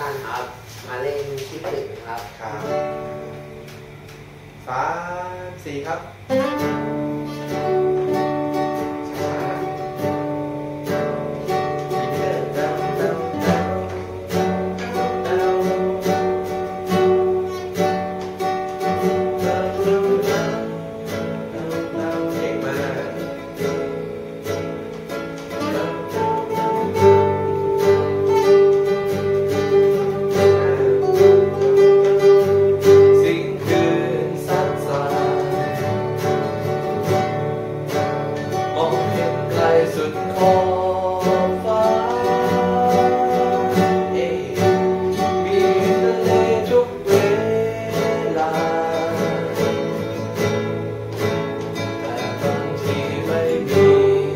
านครับมาเล่นที่ตึกครับครับ3 4ครับสุดขอบฟ้ามีทะเลทุกเวลาแต่บางทีไม่มี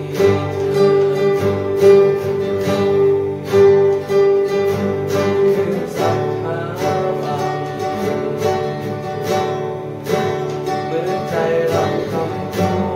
คือสักหาฟังเหมือนใจเราคำพูด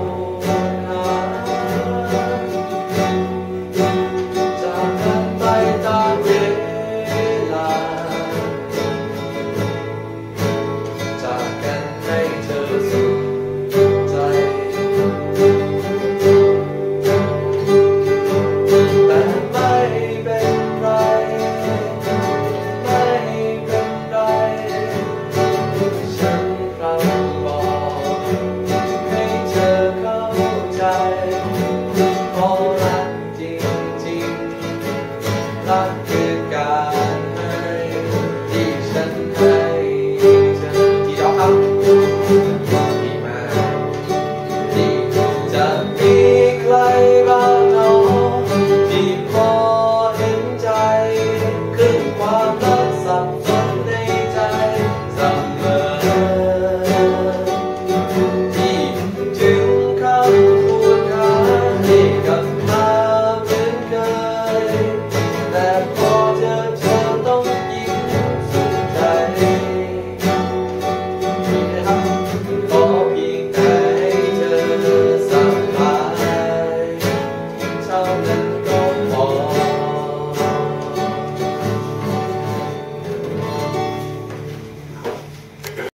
เพราะรักจริงๆรักคือการ